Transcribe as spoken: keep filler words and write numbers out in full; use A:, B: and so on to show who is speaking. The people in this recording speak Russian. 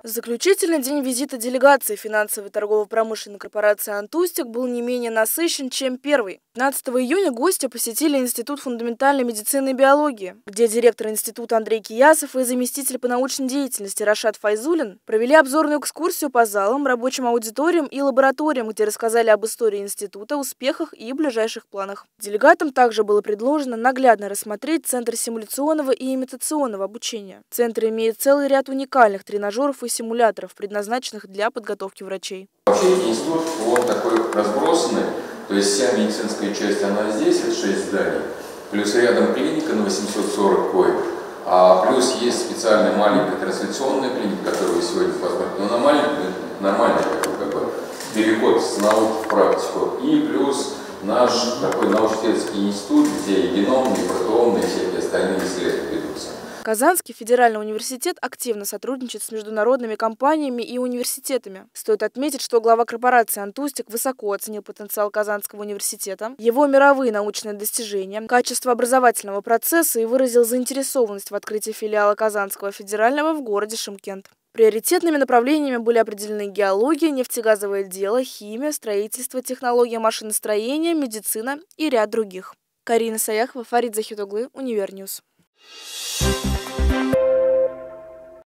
A: Заключительный день визита делегации финансовой торгово-промышленной корпорации «Антустик» был не менее насыщен, чем первый. пятнадцатого июня гости посетили Институт фундаментальной медицины и биологии, где директор института Андрей Киясов и заместитель по научной деятельности Рашад Файзулин провели обзорную экскурсию по залам, рабочим аудиториям и лабораториям, где рассказали об истории института, успехах и ближайших планах. Делегатам также было предложено наглядно рассмотреть Центр симуляционного и имитационного обучения. Центр имеет целый ряд уникальных тренажеров и симуляторов, предназначенных для подготовки врачей.
B: Вообще институт, он такой разбросанный, то есть вся медицинская часть, она здесь, это шесть зданий, плюс рядом клиника на восемьсот сорок коек, а плюс есть специальная маленькая трансляционная клиника, которую вы сегодня посмотрите, но она маленькая, нормальный такой как бы переход с науки в практику, и плюс наш такой научно-исследовательский институт, где и геномные, и протеомные, и всякие остальные исследования ведутся.
A: Казанский федеральный университет активно сотрудничает с международными компаниями и университетами. Стоит отметить, что глава корпорации «Антустик» высоко оценил потенциал Казанского университета, его мировые научные достижения, качество образовательного процесса и выразил заинтересованность в открытии филиала Казанского федерального в городе Шымкент. Приоритетными направлениями были определены геология, нефтегазовое дело, химия, строительство, технология машиностроения, медицина и ряд других. Карина Саяхова, Фарид Захитоглы, Универньюз.